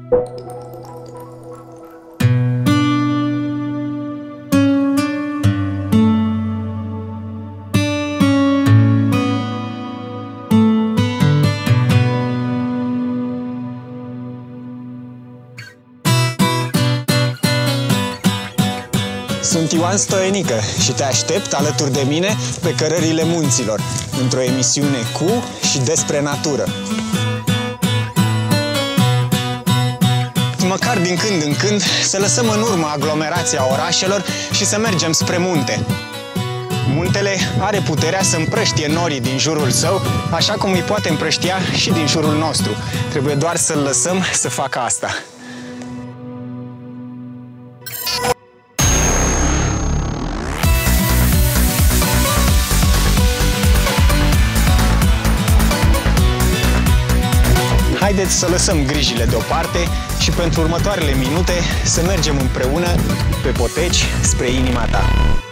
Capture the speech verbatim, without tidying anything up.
Sunt Ioan Stoienică și te aștept alături de mine pe cărările munților, într-o emisiune cu și despre natură. Măcar din când în când să lăsăm în urmă aglomerația orașelor și să mergem spre munte. Muntele are puterea să împrăștie norii din jurul său, așa cum îi poate împrăștia și din jurul nostru. Trebuie doar să-l lăsăm să facă asta. Haideți să lăsăm grijile deoparte și pentru următoarele minute să mergem împreună pe poteci spre inima ta.